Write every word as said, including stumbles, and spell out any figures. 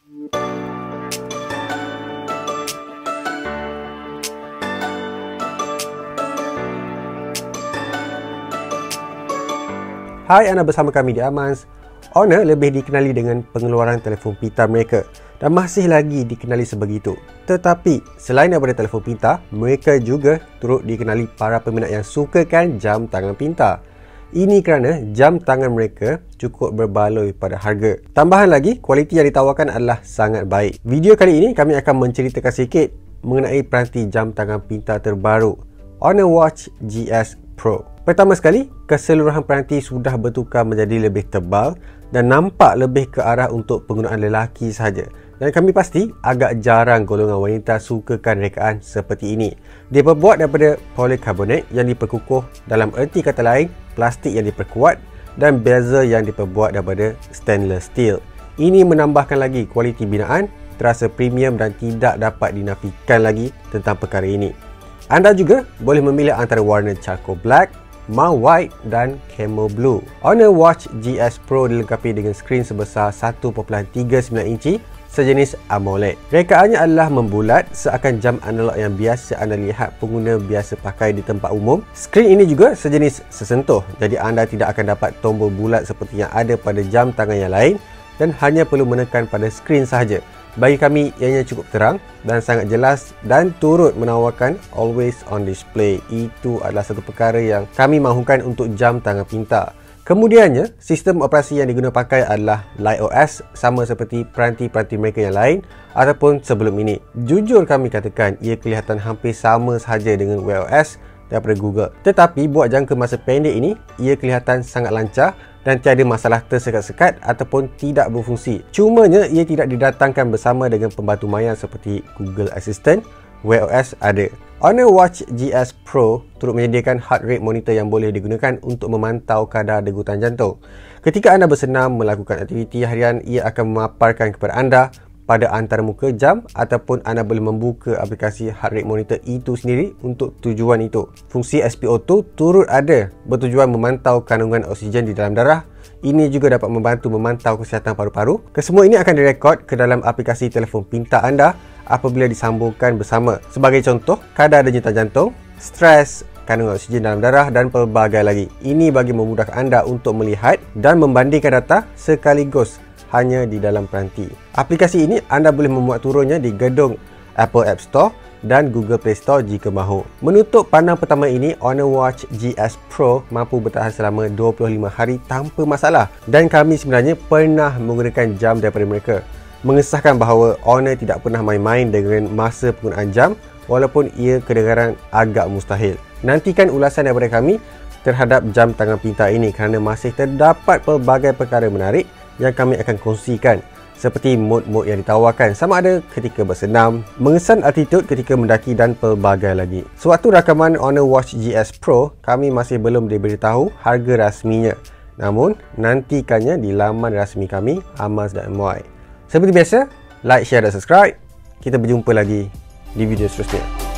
Hai, anda bersama kami di Amans. Honor lebih dikenali dengan pengeluaran telefon pintar mereka dan masih lagi dikenali sebegitu. Tetapi selain daripada telefon pintar, mereka juga turut dikenali para peminat yang sukakan jam tangan pintar. Ini kerana jam tangan mereka cukup berbaloi pada harga. Tambahan lagi, kualiti yang ditawarkan adalah sangat baik. Video kali ini kami akan menceritakan sikit mengenai peranti jam tangan pintar terbaru, Honor Watch G S Pro. Pertama sekali, keseluruhan peranti sudah bertukar menjadi lebih tebal dan nampak lebih ke arah untuk penggunaan lelaki sahaja. Dan kami pasti agak jarang golongan wanita sukakan rekaan seperti ini. Dia berbuat daripada polikarbonat yang diperkukuh, dalam erti kata lain, plastik yang diperkuat, dan bezel yang diperbuat daripada stainless steel. Ini menambahkan lagi kualiti binaan, terasa premium dan tidak dapat dinafikan lagi tentang perkara ini. Anda juga boleh memilih antara warna charcoal black, matte white dan camel blue. Honor Watch G S Pro dilengkapi dengan skrin sebesar satu perpuluhan tiga sembilan inci sejenis AMOLED. Rekaannya adalah membulat seakan jam analog yang biasa anda lihat pengguna biasa pakai di tempat umum. Skrin ini juga sejenis sesentuh, jadi anda tidak akan dapat tombol bulat seperti yang ada pada jam tangan yang lain dan hanya perlu menekan pada skrin sahaja. Bagi kami, ianya cukup terang dan sangat jelas dan turut menawarkan always on display. Itu adalah satu perkara yang kami mahukan untuk jam tangan pintar. Kemudiannya, sistem operasi yang diguna pakai adalah LightOS, sama seperti peranti-peranti mereka yang lain ataupun sebelum ini. Jujur kami katakan, ia kelihatan hampir sama sahaja dengan wear O S daripada Google. Tetapi buat jangka masa pendek ini, ia kelihatan sangat lancar dan tiada masalah tersekat-sekat ataupun tidak berfungsi. Cumanya ia tidak didatangkan bersama dengan pembantu maya seperti Google Assistant. wear O S ada. Honor Watch G S Pro turut menyediakan heart rate monitor yang boleh digunakan untuk memantau kadar degutan jantung. Ketika anda bersenam melakukan aktiviti harian, ia akan memaparkan kepada anda pada antarmuka jam ataupun anda boleh membuka aplikasi heart rate monitor itu sendiri untuk tujuan itu. Fungsi S P O dua turut ada bertujuan memantau kandungan oksigen di dalam darah. Ini juga dapat membantu memantau kesihatan paru-paru. Kesemua ini akan direkod ke dalam aplikasi telefon pintar anda apabila disambungkan bersama. Sebagai contoh, kadar denyut jantung, stres, kandungan oksigen dalam darah dan pelbagai lagi. Ini bagi memudahkan anda untuk melihat dan membandingkan data sekaligus hanya di dalam peranti. Aplikasi ini anda boleh memuat turunnya di gedung Apple App Store dan Google Play Store jika mahu. Menutup pandang pertama ini, Honor Watch G S Pro mampu bertahan selama dua puluh lima hari tanpa masalah dan kami sebenarnya pernah menggunakan jam daripada mereka. Mengesahkan bahawa Honor tidak pernah main-main dengan masa penggunaan jam walaupun ia kedengaran agak mustahil. Nantikan ulasan daripada kami terhadap jam tangan pintar ini kerana masih terdapat pelbagai perkara menarik yang kami akan kongsikan, seperti mod-mod yang ditawarkan sama ada ketika bersenam, mengesan altitude ketika mendaki dan pelbagai lagi. Sewaktu rakaman Honor Watch G S Pro, kami masih belum diberitahu harga rasminya. Namun, nantikannya di laman rasmi kami, amans dot my. Seperti biasa, like, share dan subscribe. Kita berjumpa lagi di video seterusnya.